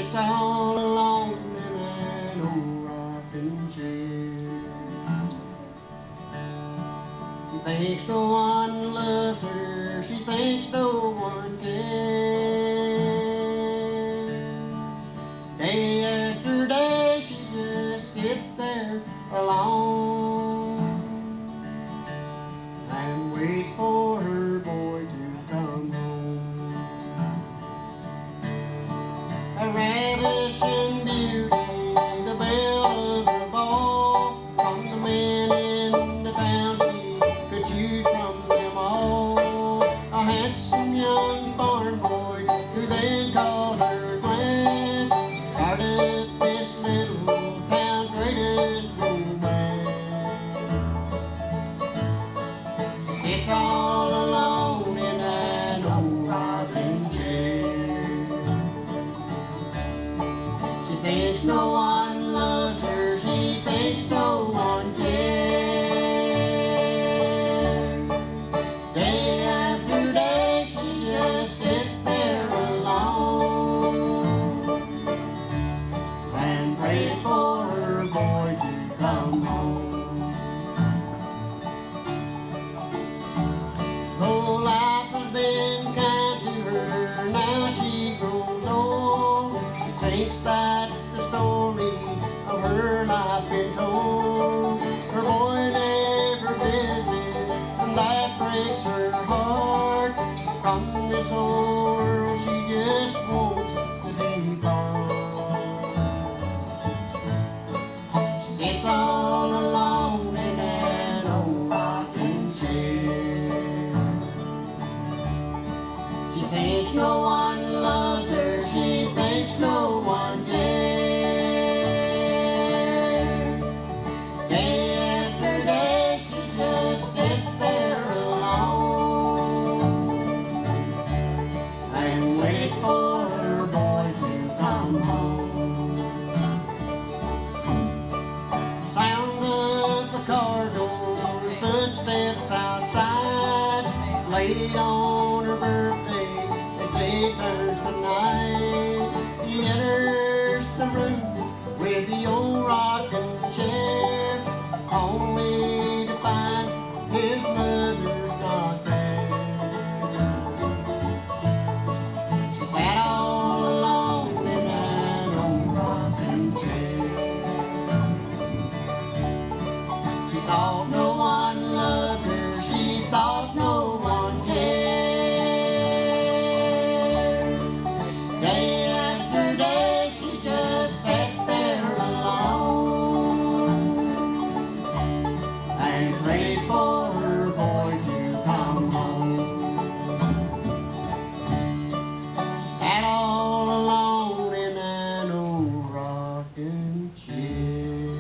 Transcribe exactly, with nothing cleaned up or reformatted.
sits all alone in an old rocking chair. She thinks no one loves her, she thinks no one cares. Day after day she just sits there alone and waits for her boy to come home. A ravishing beauty, the belle of the ball, from the men in the town she could choose from them all. A handsome young barn boy who then called her Gwen started this little town's greatest romance. She sits all alone in an old rocking chair. She thinks no one loves her, she thinks no one cares. Day after day she just sits there alone and prays for her boy to come home. Though life has been kind to her, now she grows old. She thinks that the story of her life been told. Her boy never visits, and that breaks her heart. From this old world she just wants to depart. She sits all alone in an old rocking chair. She thinks no one loves her, she thinks no one cares. Day after day she just sits there alone and waits for her boy to come home. Sound of the car door, footsteps outside, late on her birthday as day turns to night. He enters the room with the old rocking chair, only to find his mother's not there. She sat all alone in that old rocking chair. She thought no one loved her, she thought no one cared. Day after day she just sat there alone and prayed for her boy to come home. Sat all alone in an old rocking chair.